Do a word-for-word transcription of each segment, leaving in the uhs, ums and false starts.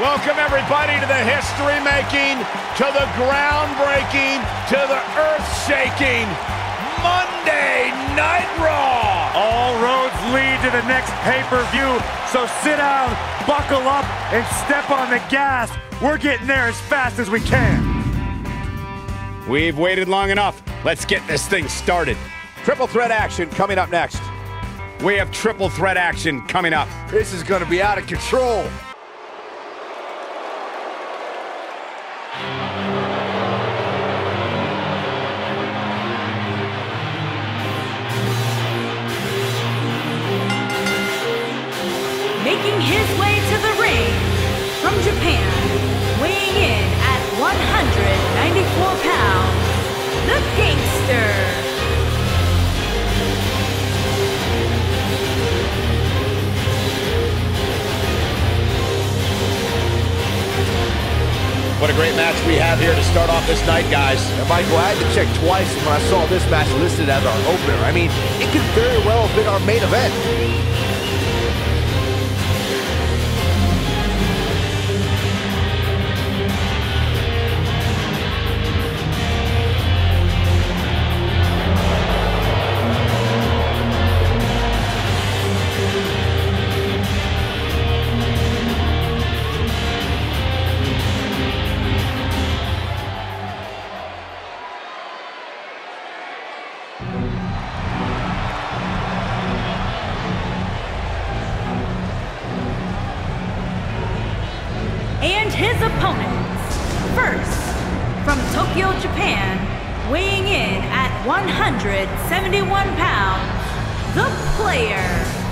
Welcome everybody to the history-making, to the groundbreaking, to the earth-shaking Monday Night Raw. All roads lead to the next pay-per-view, so sit down, buckle up, and step on the gas. We're getting there as fast as we can. We've waited long enough. Let's get this thing started. Triple threat action coming up next. We have triple threat action coming up. This is going to be out of control. Making his way to the ring from Japan, weighing in at one hundred ninety-four pounds, the Gangster. What a great match we have here to start off this night, guys. And Michael, I had to check twice when I saw this match listed as our opener. I mean, it could very well have been our main event. And his opponents, first, from Tokyo, Japan, weighing in at one hundred seventy-one pounds, the Player.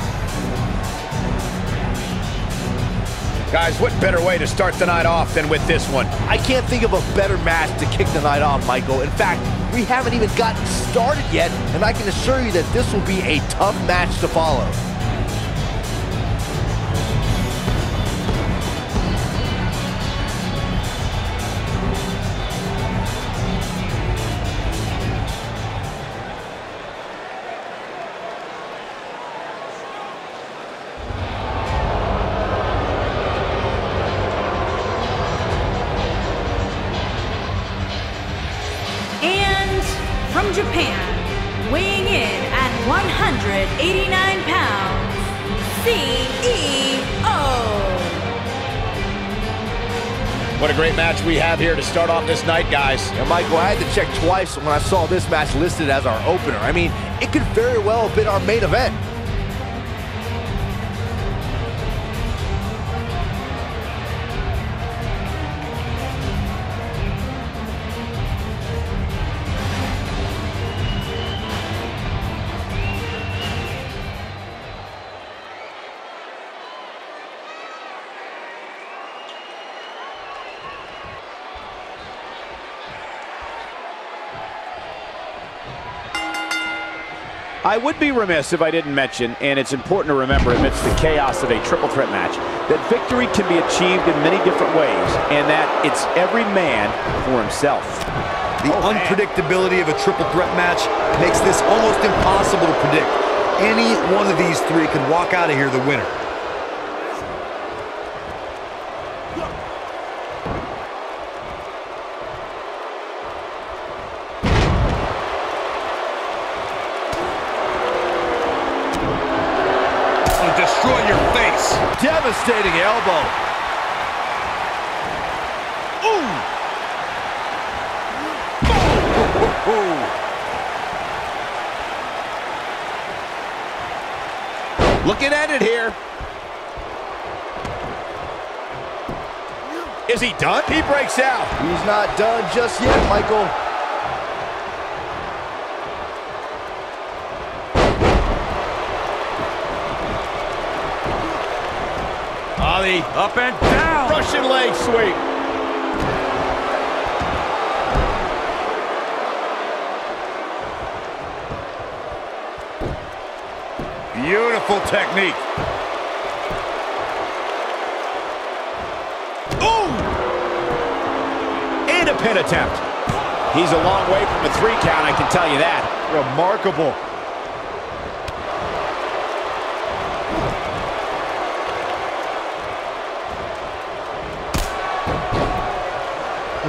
Guys, what better way to start the night off than with this one? I can't think of a better match to kick the night off, Michael. In fact, we haven't even gotten started yet, and I can assure you that this will be a tough match to follow. From Japan, weighing in at one hundred eighty-nine pounds, C E O. What a great match we have here to start off this night, guys. And Michael, I had to check twice when I saw this match listed as our opener. I mean, it could very well have been our main event. I would be remiss if I didn't mention, and it's important to remember amidst the chaos of a triple threat match, that victory can be achieved in many different ways, and that it's every man for himself. The oh, unpredictability man. of a triple threat match makes this almost impossible to predict. Any one of these three could walk out of here the winner. Destroy your face. Devastating elbow. Ooh. Ooh. Ooh. Looking at it here. Is he done? He breaks out. He's not done just yet, Michael. Ali, up and down. Russian leg sweep. Beautiful technique. Ooh! And a pin attempt. He's a long way from a three count, I can tell you that. Remarkable.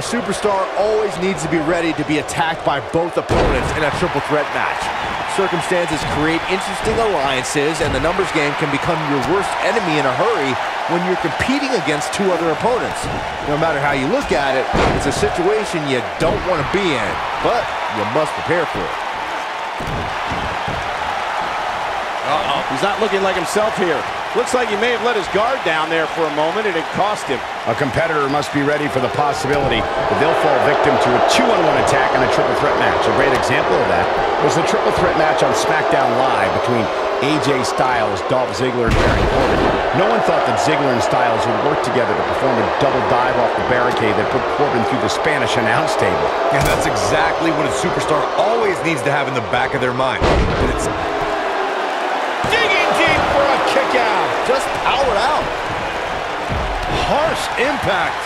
superstar always needs to be ready to be attacked by both opponents in a triple threat match. Circumstances create interesting alliances, and the numbers game can become your worst enemy in a hurry when you're competing against two other opponents. No matter how you look at it, it's a situation you don't want to be in, but you must prepare for it. Uh-oh. He's not looking like himself here. Looks like he may have let his guard down there for a moment, and it cost him. A competitor must be ready for the possibility that they'll fall victim to a two-on-one attack in a triple threat match. A great example of that was the triple threat match on SmackDown Live between A J Styles, Dolph Ziggler, and Baron Corbin. No one thought that Ziggler and Styles would work together to perform a double dive off the barricade that put Corbin through the Spanish announce table. And that's exactly what a superstar always needs to have in the back of their mind. And it's Digging deep for a kick out. Just powered out. Harsh impact.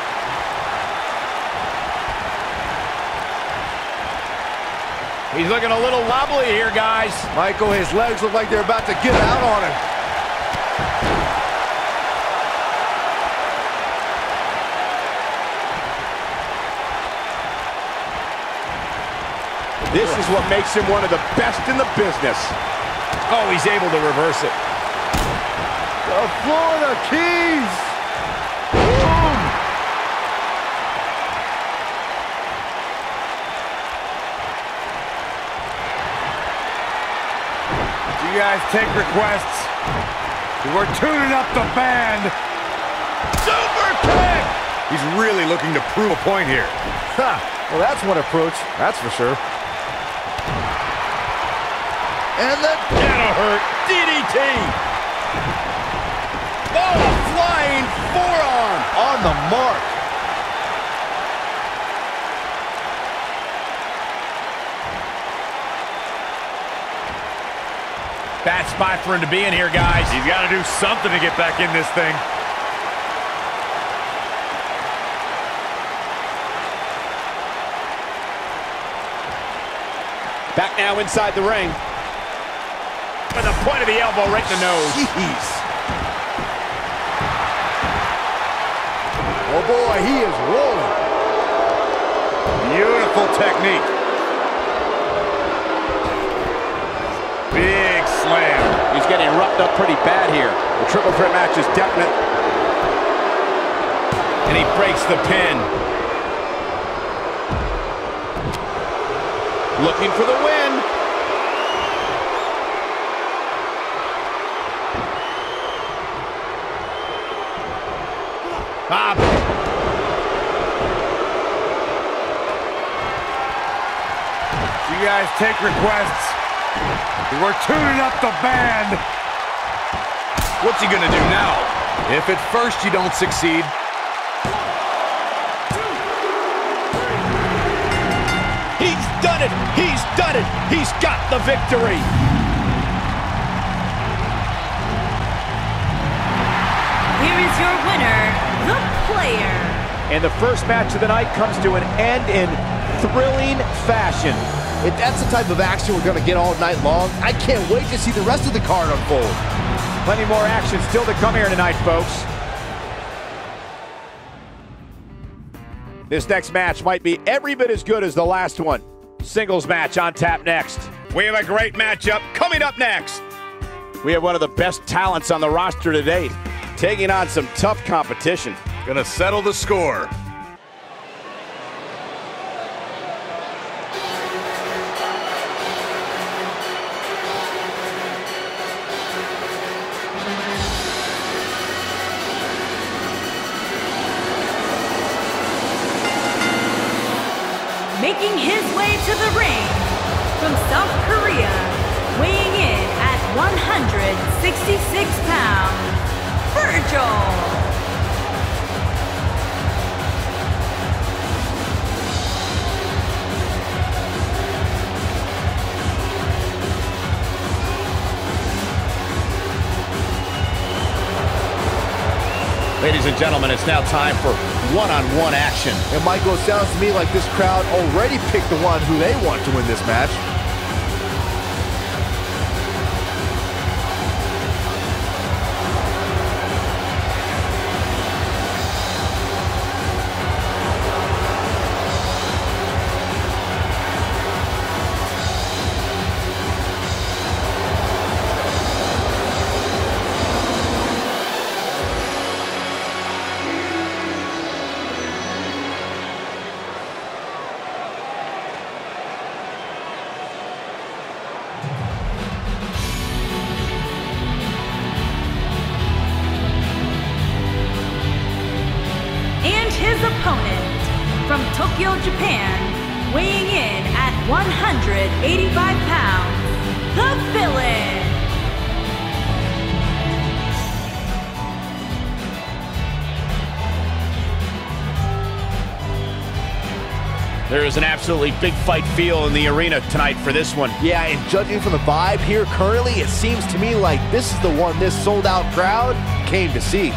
He's looking a little wobbly here, guys. Michael, his legs look like they're about to get out on him. This is what makes him one of the best in the business. Oh, he's able to reverse it. The Florida Keys. Boom. You guys take requests. We're tuning up the band. Super kick. he's really looking to prove a point here. Ha! Well, that's one approach, that's for sure. And the that'll hurt. D D T. Oh, flying forearm On the mark. Bad spot for him to be in here, guys. He's got to do something to get back in this thing. Back now inside the ring. With the point of the elbow right in the nose. Jeez. Oh boy, he is rolling. Beautiful technique. Big slam. He's getting roughed up pretty bad here. The triple threat match is definite. And he breaks the pin. Looking for the win. Ah. You guys take requests. We're tuning up the band. What's he gonna do now? If at first you don't succeed, He's done it! He's done it! He's got the victory! Here is your winner, the Player. And the first match of the night comes to an end in thrilling fashion. If that's the type of action we're going to get all night long, I can't wait to see the rest of the card unfold. Plenty more action still to come here tonight, folks. This next match might be every bit as good as the last one. Singles match on tap next. We have a great matchup coming up next. We have one of the best talents on the roster to date, taking on some tough competition. gonna settle the score. Making his way to the ring from South Korea, weighing in at one hundred sixty-six pounds, Virgil. Ladies and gentlemen, it's now time for one-on-one action. And Michael, it sounds to me like this crowd already picked the one who they want to win this match. opponent, from Tokyo, Japan, weighing in at one hundred eighty-five pounds, the Villain. There is an absolutely big fight feel in the arena tonight for this one. Yeah, and judging from the vibe here currently, it seems to me like this is the one this sold-out crowd came to see.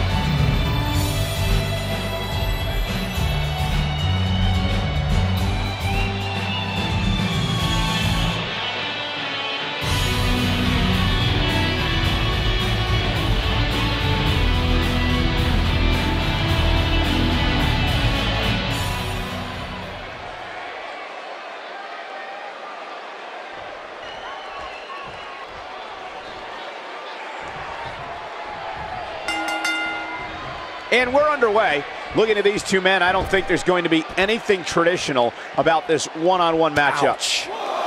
And we're underway. Looking at these two men, I don't think there's going to be anything traditional about this one-on-one matchup. Ouch.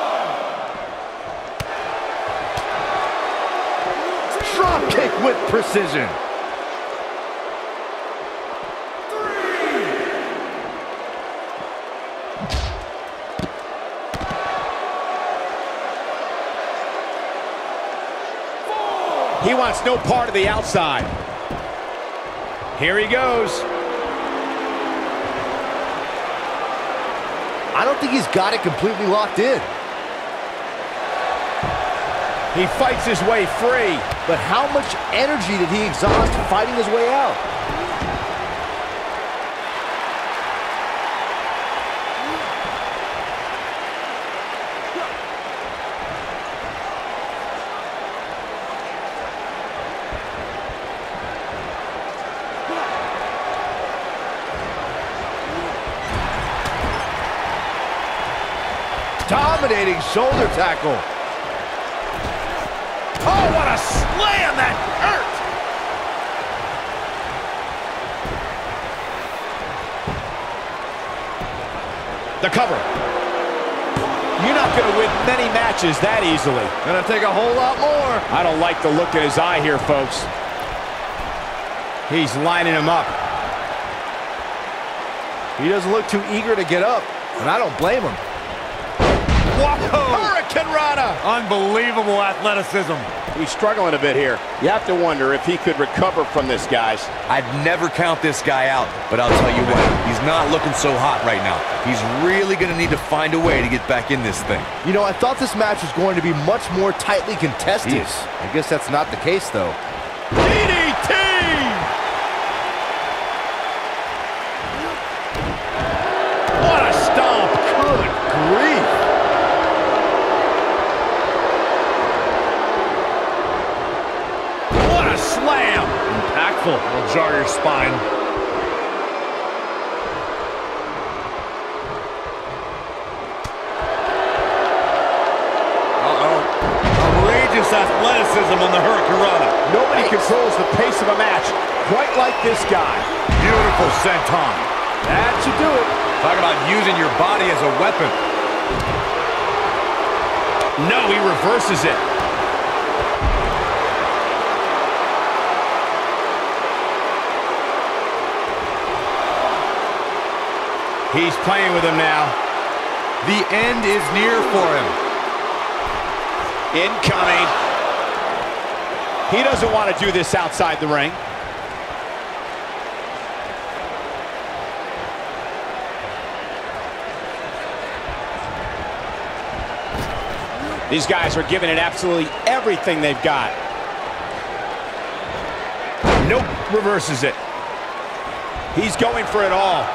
Drop kick with precision. He wants no part of the outside. Here he goes. I don't think he's got it completely locked in. He fights his way free. But how much energy did he exhaust fighting his way out? Dominating shoulder tackle. Oh, what a slam! That hurt! The cover. You're not going to win many matches that easily. Gonna take a whole lot more. I don't like the look in his eye here, folks. He's lining him up. He doesn't look too eager to get up, and I don't blame him. Whoa! Hurricane Rana! Unbelievable athleticism. He's struggling a bit here. You have to wonder if he could recover from this, guys. I'd never count this guy out, but I'll tell you what, he's not looking so hot right now. He's really going to need to find a way to get back in this thing. You know, I thought this match was going to be much more tightly contested. Yes. I guess that's not the case, though. D D T! What a stomp! Good grief! What a slam! Impactful. It'll jar your spine. Uh-oh. Outrageous athleticism on the Hurricane Rana. Nobody controls the pace of a match quite like this guy. Beautiful senton. That should do it. Talk about using your body as a weapon. No, he reverses it. He's playing with him now. The end is near for him. Incoming. He doesn't want to do this outside the ring. These guys are giving it absolutely everything they've got. Nope, reverses it. He's going for it all.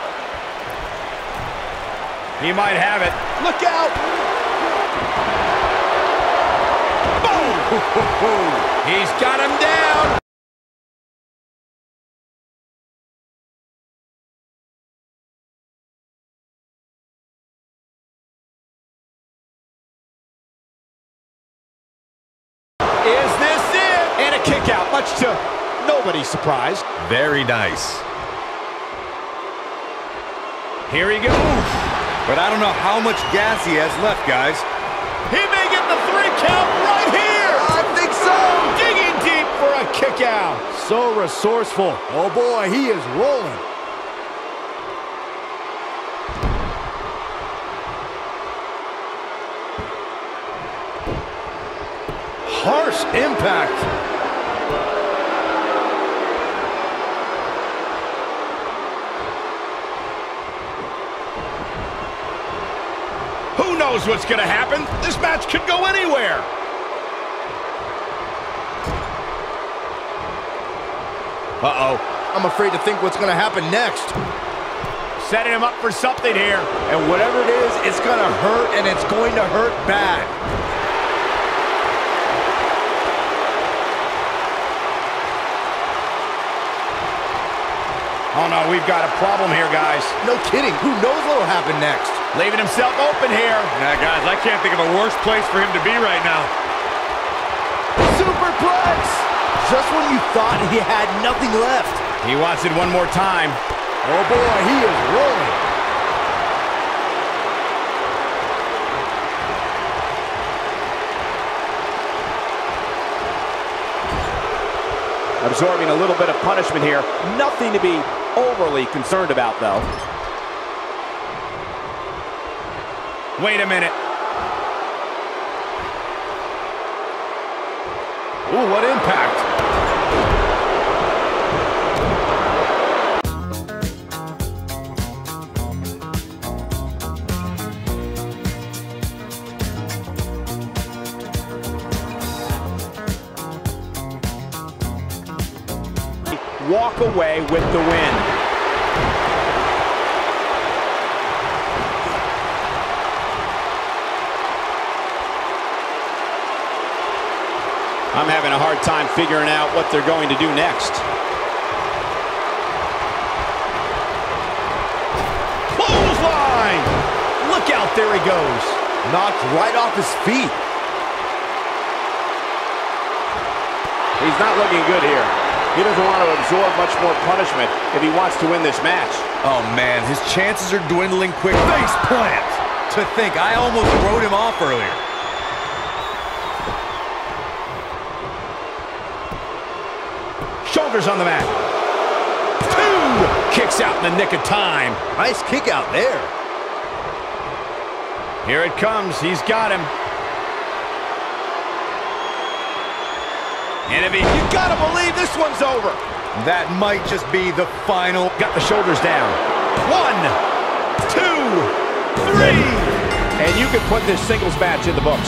He might have it. Look out! Boom! He's got him down! Is this it? And a kick out, much to nobody's surprise. Very nice. Here he goes. But I don't know how much gas he has left, guys. He may get the three count right here! I think so! Digging deep for a kick out. So resourceful. Oh boy, he is rolling. harsh impact. Who knows what's going to happen? This match could go anywhere. Uh-oh. I'm afraid to think what's going to happen next. Setting him up for something here. And whatever it is, it's going to hurt, and it's going to hurt bad. Oh no, we've got a problem here, guys. No kidding. Who knows what will happen next? Leaving himself open here. Nah, guys, I can't think of a worse place for him to be right now. Superplex! Just when you thought he had nothing left. He wants it one more time. Oh boy, he is rolling. Absorbing a little bit of punishment here. Nothing to be overly concerned about, though. Wait a minute. Ooh, what impact. Walk away with the win. I'm having a hard time figuring out what they're going to do next. Clothesline! Look out, there he goes. Knocked right off his feet. He's not looking good here. He doesn't want to absorb much more punishment if he wants to win this match. Oh, man, his chances are dwindling quick. Face plant! To think, I almost wrote him off earlier. Shoulders on the mat. Two! Kicks out in the nick of time. Nice kick out there. Here it comes. He's got him. And if he, you gotta believe this one's over. That might just be the final. Got the shoulders down. One, two, three. And you can put this singles match in the books.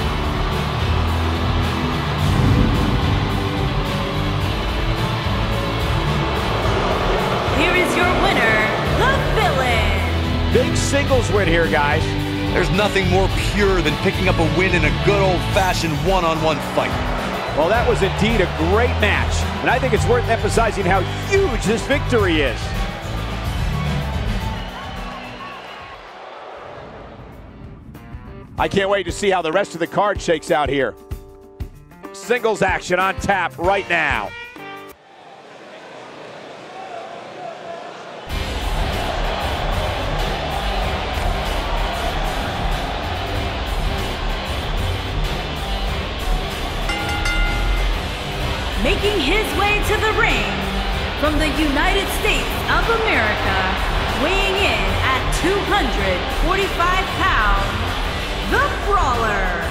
Here is your winner, the Villain. Big singles win here, guys. There's nothing more pure than picking up a win in a good old-fashioned one-on-one fight. Well, that was indeed a great match, and I think it's worth emphasizing how huge this victory is. I can't wait to see how the rest of the card shakes out here. Singles action on tap right now. Making his way to the ring from the United States of America, weighing in at two hundred forty-five pounds, the Brawler.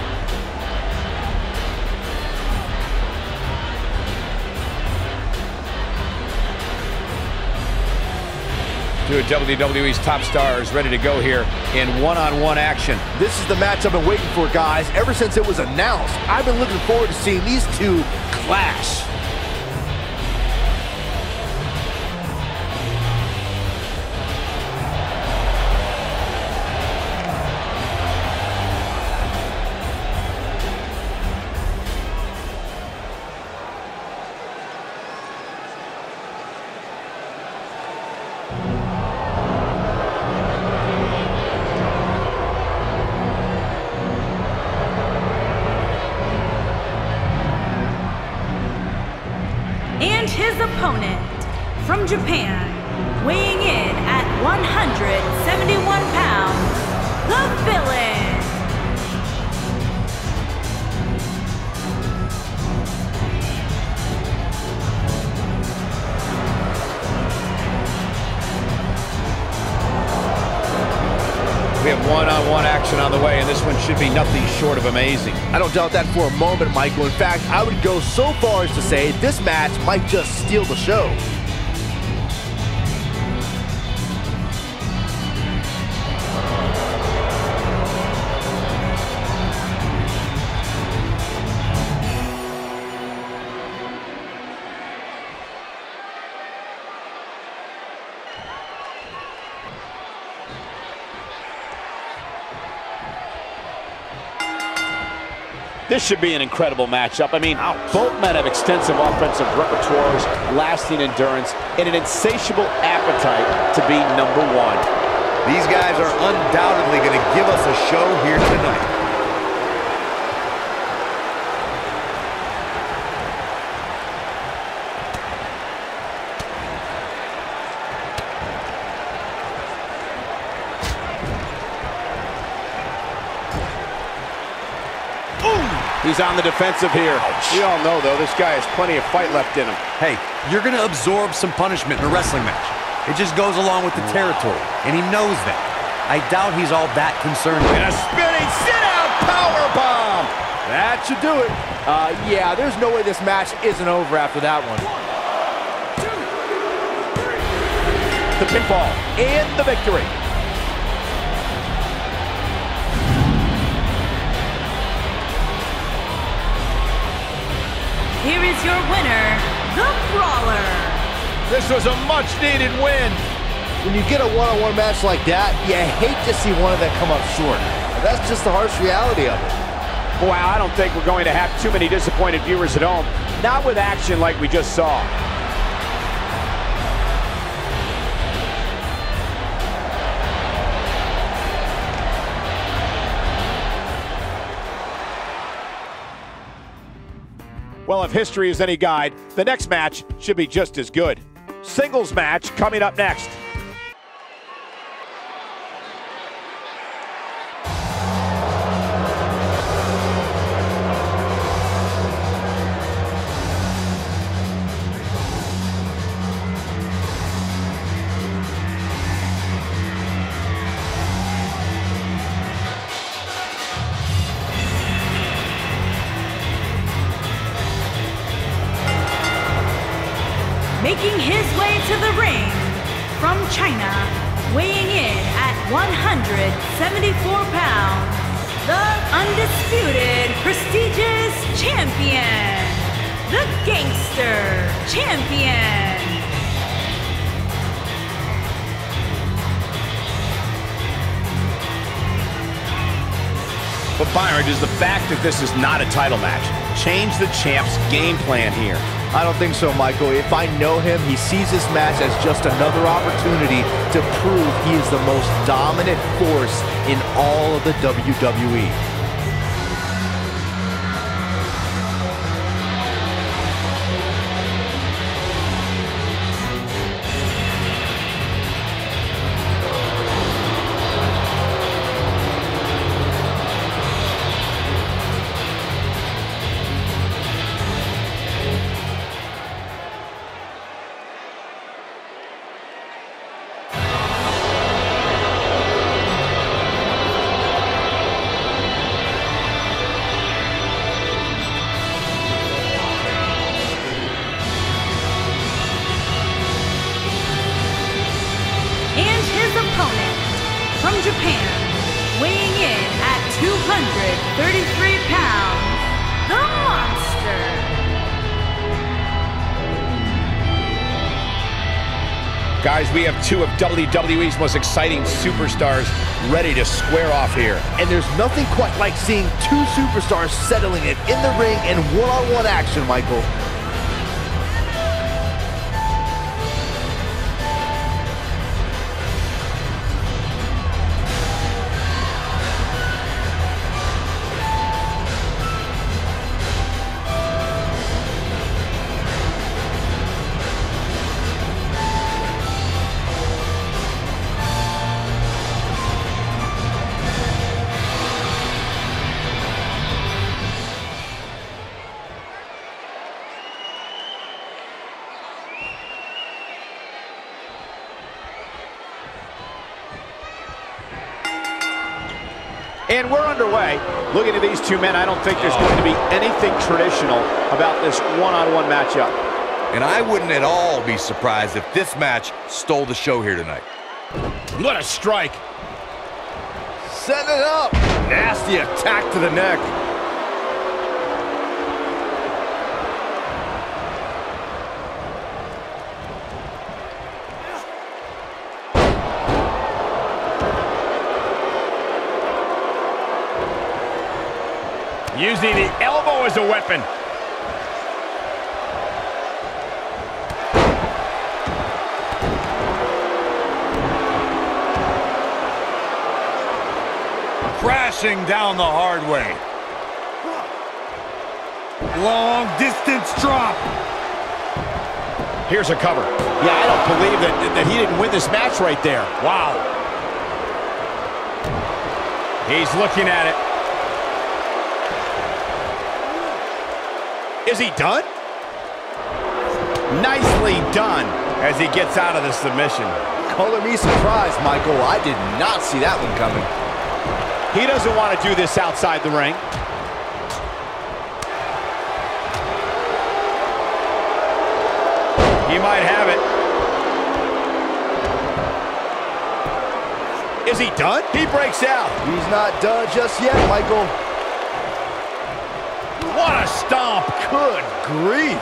Two of W W E's top stars ready to go here in one-on-one action. This is the match I've been waiting for, guys. Ever since it was announced, I've been looking forward to seeing these two clash. And his opponent from Japan, weighing in at one hundred seventy-one pounds, the Villain. We have of one-on-one action on the way, and this one should be nothing short of amazing. I don't doubt that for a moment, Michael. In fact, I would go so far as to say this match might just steal the show. This should be an incredible matchup. I mean, both men have extensive offensive repertoires, lasting endurance, and an insatiable appetite to be number one. These guys are undoubtedly going to give us a show here tonight. He's on the defensive here. We all know, though, this guy has plenty of fight left in him. Hey, you're going to absorb some punishment in a wrestling match. It just goes along with the territory, and he knows that. I doubt he's all that concerned. And a spinning sit-out powerbomb. That should do it. Uh, yeah, there's no way this match isn't over after that one. The pinfall and the victory. Here is your winner, The Brawler. This was a much-needed win. When you get a one-on-one match like that, you hate to see one of them come up short. That's just the harsh reality of it. Boy, I don't think we're going to have too many disappointed viewers at home. Not with action like we just saw. Well, if history is any guide, the next match should be just as good. Singles match coming up next. Making his way to the ring from China, weighing in at one hundred seventy-four pounds, the undisputed, prestigious champion, the Gangster Champion. But Byron, does the fact that this is not a title match change the champ's game plan here? I don't think so, Michael. If I know him, he sees this match as just another opportunity to prove he is the most dominant force in all of the W W E. From Japan, weighing in at two hundred thirty-three pounds, the Monster. Guys, we have two of W W E's most exciting superstars ready to square off here. And there's nothing quite like seeing two superstars settling it in the ring in one-on-one action, Michael. And we're underway. Looking at these two men, I don't think there's going to be anything traditional about this one-on-one matchup. And I wouldn't at all be surprised if this match stole the show here tonight. What a strike. Setting it up. Nasty attack to the neck. Using the elbow as a weapon. Crashing down the hard way. Long distance drop. Here's a cover. Yeah, I don't believe that, that he didn't win this match right there. Wow. He's looking at it. Is he done? Nicely done as he gets out of the submission. Color me surprised, Michael. I did not see that one coming. He doesn't want to do this outside the ring. He might have it. Is he done? He breaks out. He's not done just yet, Michael. What a stomp. Good grief.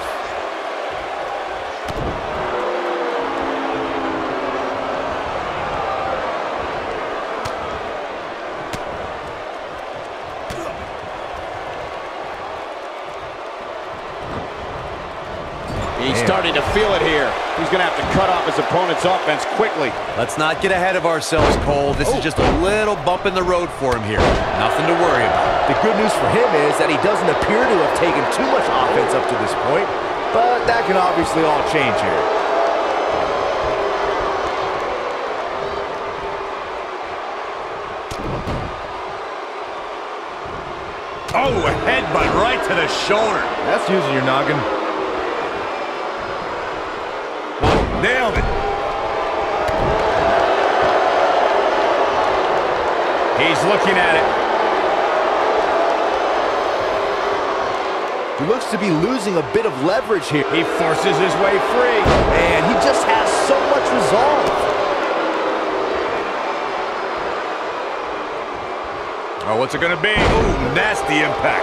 He's starting to feel it here. He's going to have to cut off his opponent's offense quickly. Let's not get ahead of ourselves, Cole. This oh. is just a little bump in the road for him here. Nothing to worry about. The good news for him is that he doesn't appear to have taken too much offense up to this point, but that can obviously all change here. Oh, a headbutt right to the shoulder. That's using your noggin. Nailed it. He's looking at it. He looks to be losing a bit of leverage here. He forces his way free. And he just has so much resolve. Oh, what's it gonna be? Ooh, nasty impact.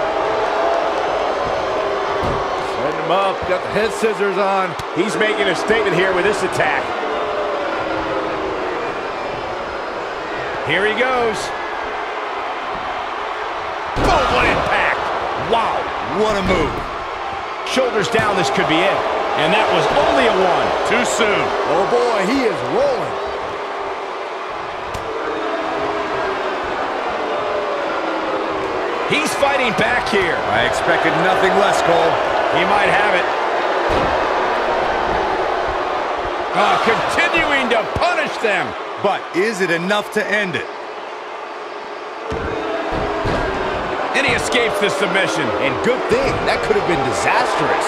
Setting him up, got the head scissors on. He's making a statement here with this attack. Here he goes. Boom, what impact. Wow, what a move. Shoulders down, this could be it. And that was only a one. Too soon. Oh boy, he is rolling. He's fighting back here. I expected nothing less, Cole. He might have it. Oh, continuing to punish them. But is it enough to end it? And he escapes the submission. And good thing, that could have been disastrous.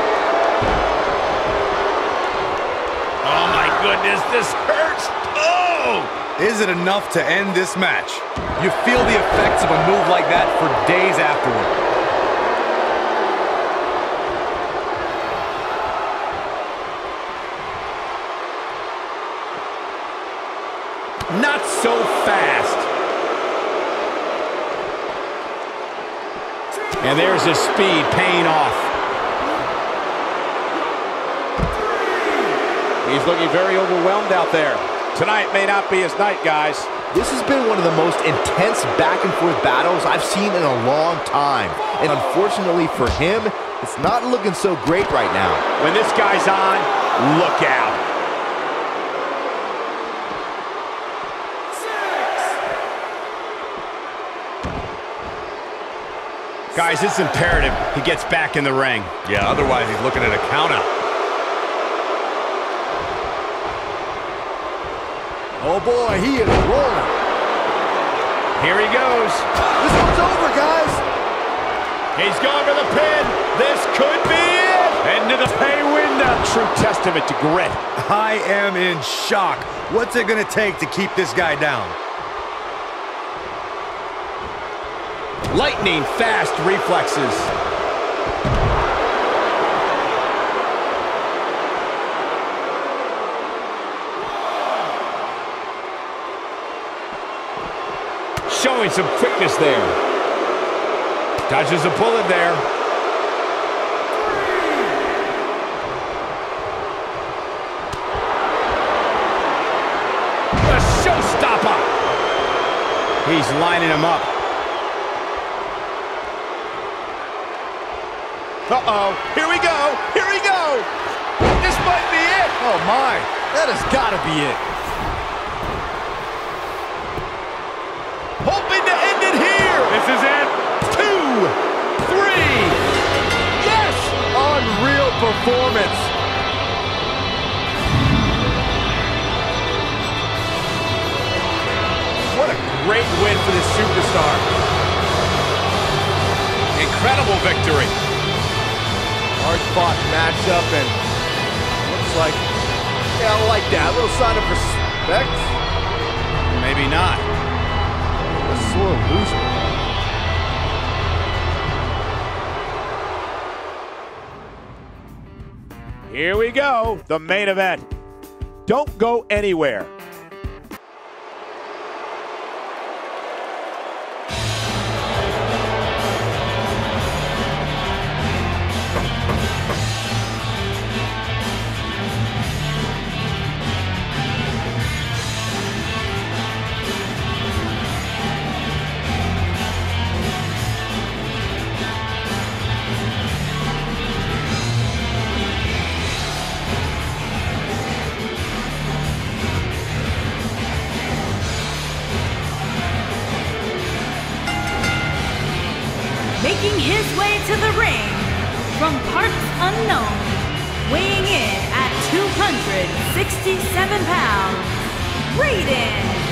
Oh my goodness, this hurts. Oh! Is it enough to end this match? You feel the effects of a move like that for days afterward. Not so fast. And there's his speed paying off. He's looking very overwhelmed out there. Tonight may not be his night, guys. This has been one of the most intense back-and-forth battles I've seen in a long time. And unfortunately for him, it's not looking so great right now. When this guy's on, look out. Guys, it's imperative he gets back in the ring. Yeah, otherwise he's looking at a countout. Oh boy, he is rolling. Here he goes. This one's over, guys. He's gone for the pin. This could be it. Into the pay window. True testament to grit. I am in shock. What's it gonna take to keep this guy down? Lightning fast reflexes. Showing some quickness there. Dodges a bullet there. A showstopper. He's lining him up. Uh-oh. Here we go. Here we go. This might be it. Oh, my. That has got to be it. Hoping to end it here. This is it. Two, three. Yes! Unreal performance. What a great win for this superstar. Incredible victory. Hard-fought matchup, and looks like, yeah, I like that. A little sign of respect. Maybe not. A sore loser. Here we go, the main event. Don't go anywhere. Making his way to the ring from parts unknown, weighing in at two hundred sixty-seven pounds, Raiden.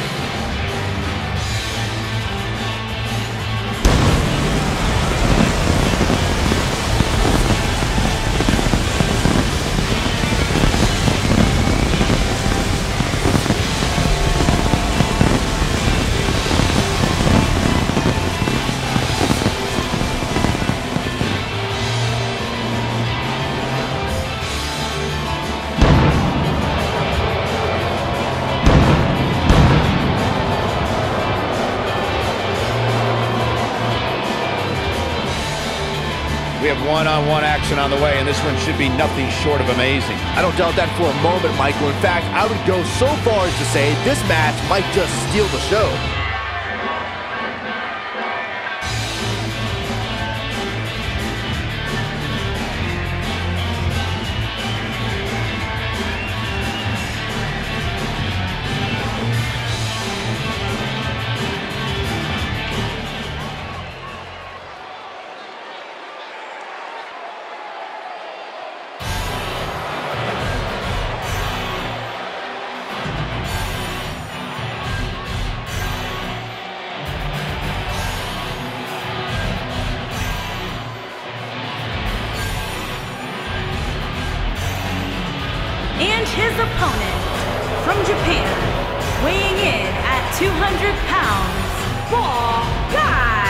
We have one-on-one action on the way, and this one should be nothing short of amazing. I don't doubt that for a moment, Michael. In fact, I would go so far as to say this match might just steal the show. And his opponent from Japan, weighing in at two hundred pounds, Ball Guy.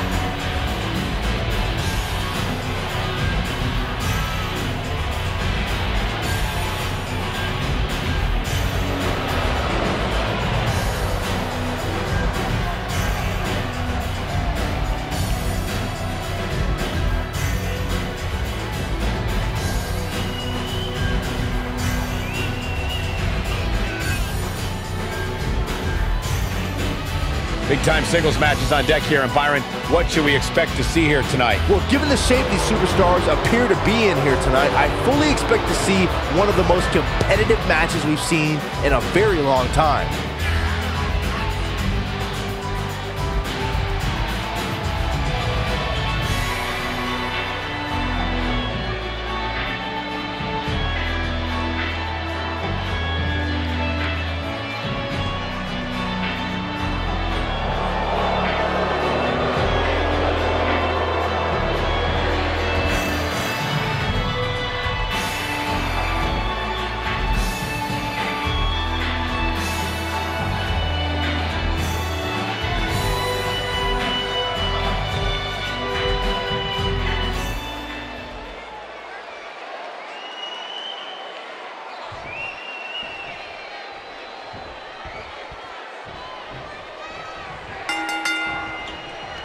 Big-time singles matches on deck here, and Byron, what should we expect to see here tonight? Well, given the shape these superstars appear to be in here tonight, I fully expect to see one of the most competitive matches we've seen in a very long time.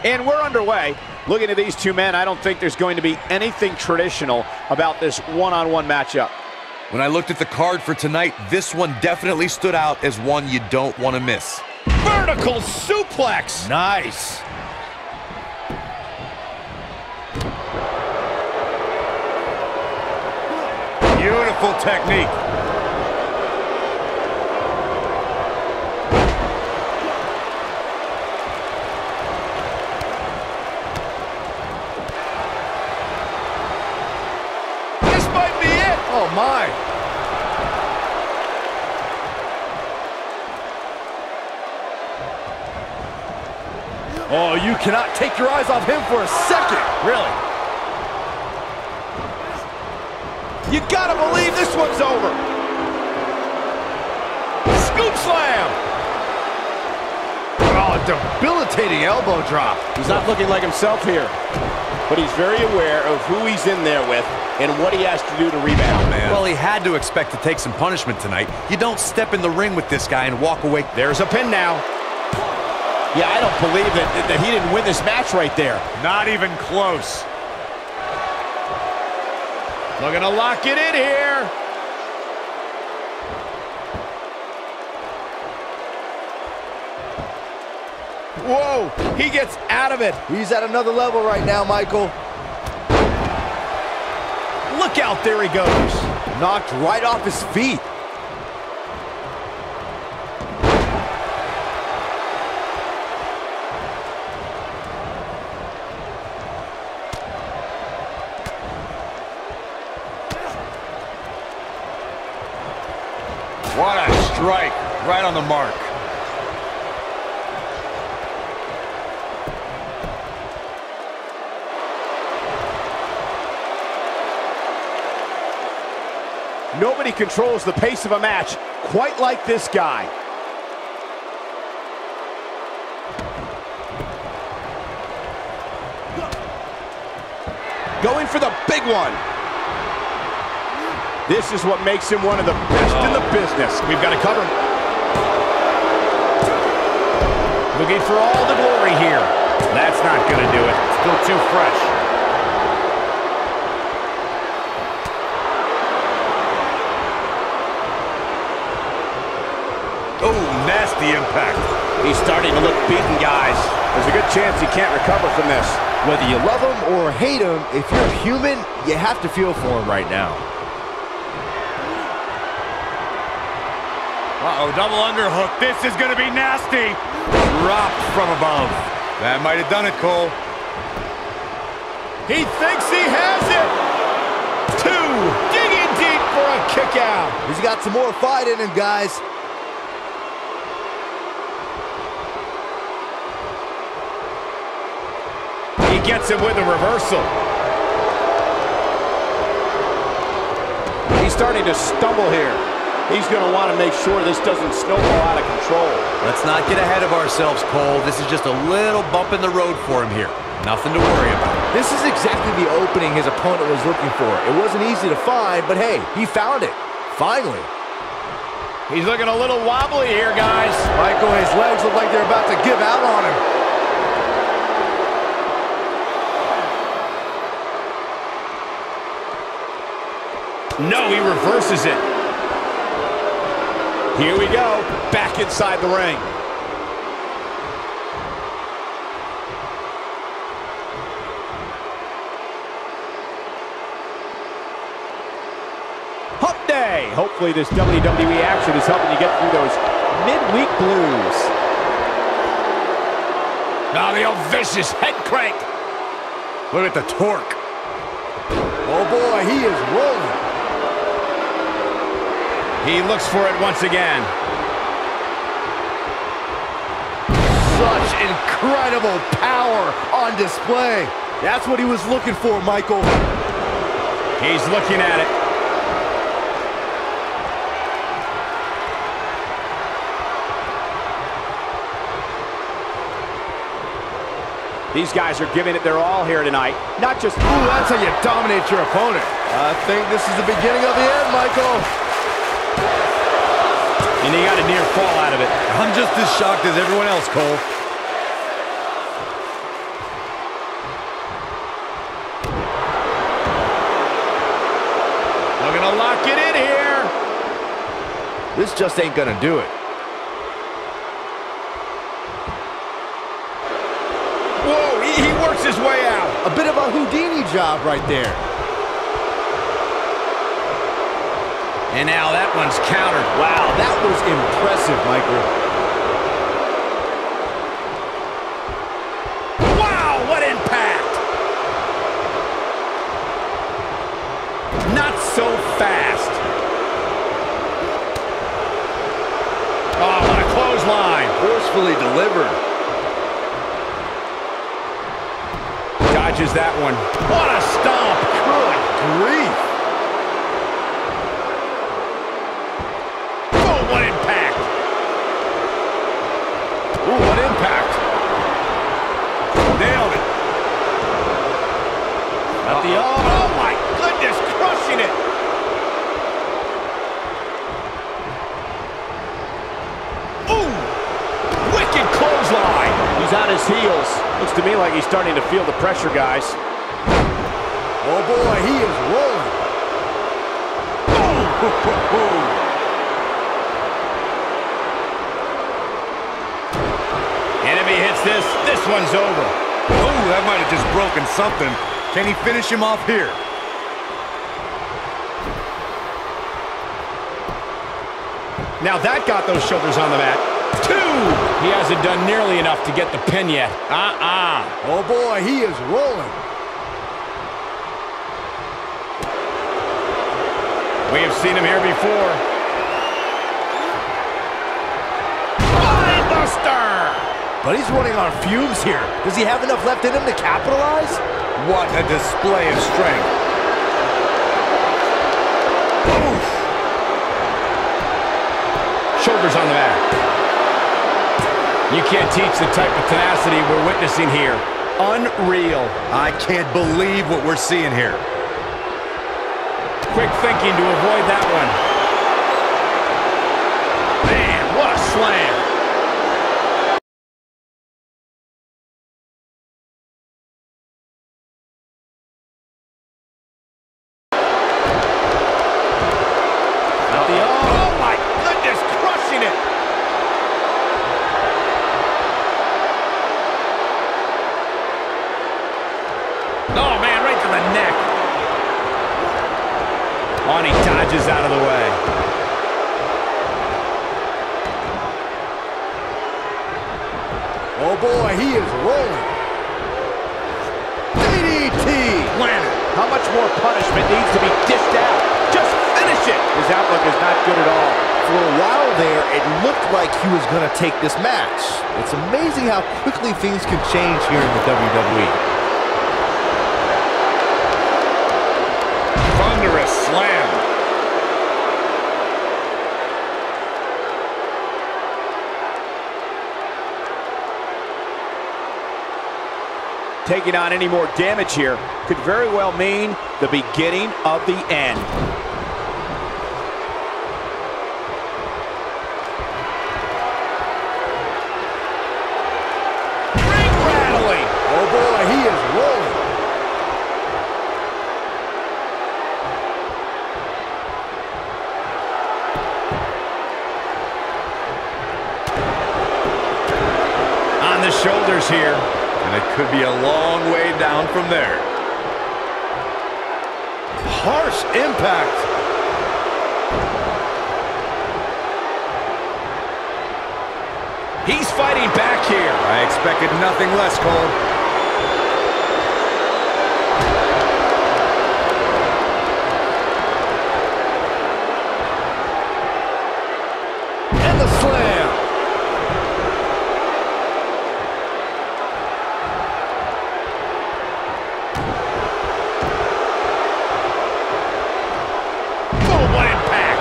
And we're underway. Looking at these two men, I don't think there's going to be anything traditional about this one-on-one matchup. When I looked at the card for tonight, this one definitely stood out as one you don't want to miss. Vertical suplex. Nice. Beautiful technique. This might be it. Oh, my. Oh, you cannot take your eyes off him for a second. Really. You gotta believe this one's over. Scoop slam. Oh, debilitating elbow drop. He's not looking like himself here, but he's very aware of who he's in there with and what he has to do to rebound. Man. Well, he had to expect to take some punishment tonight. You don't step in the ring with this guy and walk away. There's a pin now. Yeah, I don't believe that, that he didn't win this match right there. Not even close. Looking to lock it in here. Whoa, he gets out of it. He's at another level right now, Michael. Look out, there he goes. Knocked right off his feet. What a strike, right on the mark. Nobody controls the pace of a match quite like this guy. Going for the big one. This is what makes him one of the best oh. in the business. We've got to cover. Looking for all the glory here. That's not going to do it. Still too fresh. Oh, nasty impact. He's starting to look beaten, guys. There's a good chance he can't recover from this. Whether you love him or hate him, if you're human, you have to feel for him right now. Uh-oh, double underhook. This is going to be nasty. Dropped from above. That might have done it, Cole. He thinks he has it. Two. Digging deep for a kick out. He's got some more fight in him, guys. He gets him with a reversal. He's starting to stumble here. He's going to want to make sure this doesn't snowball out of control. Let's not get ahead of ourselves, Cole. This is just a little bump in the road for him here. Nothing to worry about. This is exactly the opening his opponent was looking for. It wasn't easy to find, but hey, he found it. Finally. He's looking a little wobbly here, guys. Michael, his legs look like they're about to give out on him. No, he reverses it. Here we go, back inside the ring. Hump day. Hopefully this W W E action is helping you get through those midweek blues. Now the old vicious head crank. Look at the torque. Oh boy, he is rolling. He looks for it once again. Such incredible power on display. That's what he was looking for, Michael. He's looking at it. These guys are giving it their all here tonight. Not just... Ooh, that's how you dominate your opponent. I think this is the beginning of the end, Michael. And he got a near fall out of it. I'm just as shocked as everyone else, Cole. This just ain't gonna do it. Whoa, he, he works his way out. A bit of a Houdini job right there. And now that one's countered. Wow, that was impressive, Michael. Wow, what impact! Not so fast. Oh, what a clothesline. Forcefully delivered. Dodges that one. What a stomp. Good grief. Oh, what impact. Ooh, what impact. Nailed it. At the oh, oh my goodness, crushing it. Ooh, wicked clothesline. He's on his heels. Looks to me like he's starting to feel the pressure, guys. Oh boy, he is rolling. Oh, And if he hits this, this one's over. oh, that might have just broken something. Can he finish him off here? Now that got those shoulders on the mat. Two! He hasn't done nearly enough to get the pin yet. Uh-uh. Oh boy, he is rolling. We have seen him here before. Buster! But he's running on fumes here. Does he have enough left in him to capitalize? What a display of strength. Oof. Shoulders on the mat. You can't teach the type of tenacity we're witnessing here. Unreal. I can't believe what we're seeing here. Quick thinking to avoid that one. Man, what a slam. Not the, oh my goodness, crushing it. Oh man, right to the neck. On, he dodges out of the way. Oh boy, he is rolling. D D T! Landed. How much more punishment needs to be dished out? Just finish it! His outlook is not good at all. For a while there, it looked like he was going to take this match. It's amazing how quickly things can change here in the W W E. Thunderous slam. Taking on any more damage here could very well mean the beginning of the end. Ring rattling. Oh boy, he is rolling. On the shoulders here. And it could be a long way down from there. Harsh impact. He's fighting back here. I expected nothing less, Cole. And the slam. Oh, what impact.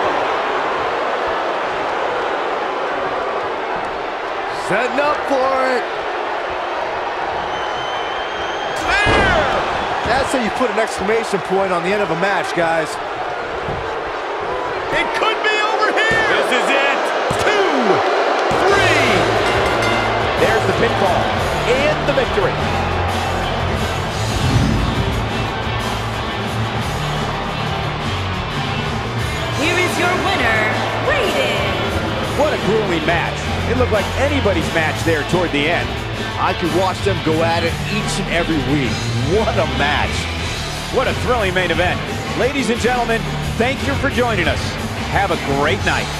Setting up for it. There. That's how you put an exclamation point on the end of a match, guys. It could be over here. This is it. Two, three. There's the pinfall and the victory. Here is your winner, Wade What a grueling match. It looked like anybody's match there toward the end. I could watch them go at it each and every week. What a match. What a thrilling main event. Ladies and gentlemen, thank you for joining us. Have a great night.